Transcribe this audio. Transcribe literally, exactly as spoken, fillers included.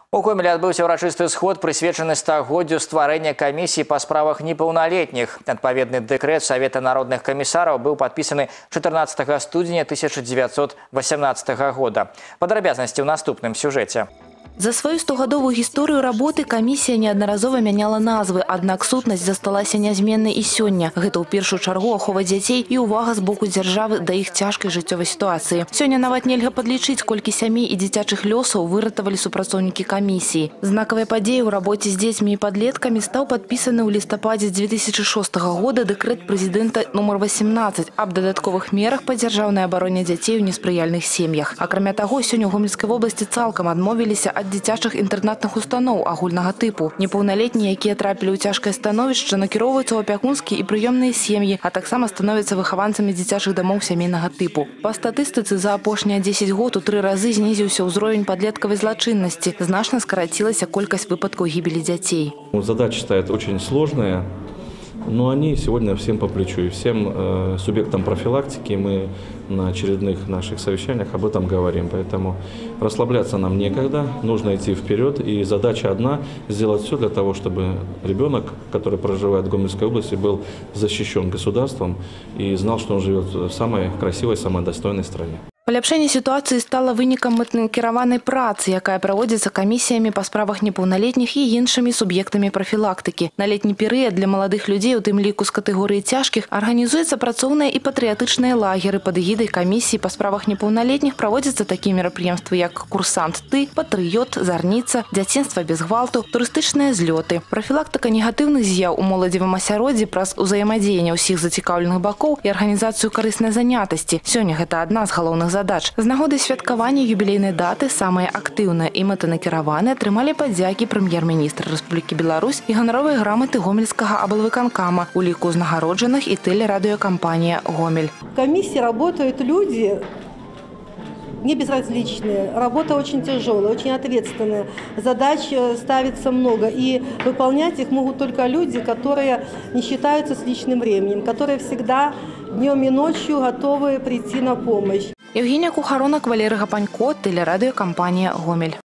У Гомелі адбыўся ўрачысты сход, прысвечаны стагоддзю стварэння камісіі па справах непаўналетніх. Адпаведны дэкрэт Савета народных камісараў быў падпісаны чатырнаццатага студзеня тысяча дзевяцьсот васямнаццатага года. Падрабязнасці ў наступным сюжэце. За свою стогадовую гісторыю работы камісія неаднаразова мяняла назвы, аднак сутнасць засталася нязменнай і сёння. Гэта ў першую чаргу ахова дзяцей і ўвага з боку дзяржавы да іх цяжкай жыццёвай сітуацыі. Сёння нават нельга падлічыць, колькі сямей і дзіцячых лёсаў выратавалі супрацоўнікі камісіі. Знакавай падзеяй у рабоце з дзецьмі і падлеткамі стаў падпісаны ў лістападзе дзве тысячы шостага года дэкрэт прэзідэнта нумар васемнаццаць аб дадатковых мерах па дзяржаўнай абароне дзяцей у неспрыяльных сем'ях. Акрамя таго, сёння ў Гомельскай вобласці цалкам адмовіліся ад дзіцячых інтэрнатных устаноў агульнага тыпу. Непаўналетнія, якія трапілі ў цяжкае становішча, накіроўваюцца ў апякунскія і прыёмныя сем'і, а таксама становяцца выхаванцамі дзіцячых дамоў сямейнага тыпу. Па статыстыцы за апошнія дзесяць год у тры разы знізіўся ўзровень падлеткавай злачыннасці. Значна скарацілася колькасць выпадкаў гібелі дзяцей. Задача стоит очень сложная, но они сегодня всем по плечу. И всем э, субъектам профилактики мы на очередных наших совещаниях об этом говорим. Поэтому расслабляться нам некогда, нужно идти вперед. И задача одна – сделать все для того, чтобы ребенок, который проживает в Гомельской области, был защищен государством и знал, что он живет в самой красивой, самой достойной стране. Паляпшэнне сітуацыі стала вынікам мэтнакіраванай працы, якая праводзіцца камісіямі па справах непаўналетніх і іншымі суб'ектамі прафілактыкі. На летні перыяд для маладых людзей, у тым ліку з катэгорыі цяжкіх, арганізуюцца працоўныя і патрыятычныя лагеры. Пад эгідай камісіі па справах непаўналетніх праводзяцца такія мерапрыемствы, як курсант «Ты», патрыёт, зарніца, дзяцінства без гвалту, турыстычныя злёты. Прафілактыка негатыўных з'яў у моладзевым асяроддзі праз узаемадзеянне ўсіх зацікаўленых бакоў і арганізацыю карыснай занятасці. Сёння гэта адна з галоўных задач. З нагоды святкавання юбілейнай даты самыя актыўныя і мэтанакіраваныя атрымалі падзякі прэм'ер-міністр Рэспублікі Беларусь і ганаровыя граматы Гомельскага аблвыканкама, у ліку узнагароджаных і тэлерадыёкампанія «Гомель». В комиссии работают люди не безразличные. Работа очень тяжелая, очень ответственная. Задач ставится много. И выполнять их могут только люди, которые не считаются с личным временем, которые всегда днем и ночью готовы прийти на помощь. Евгения Кухаронок, Валерий Гапанько, телерадиокомпания «Гомель».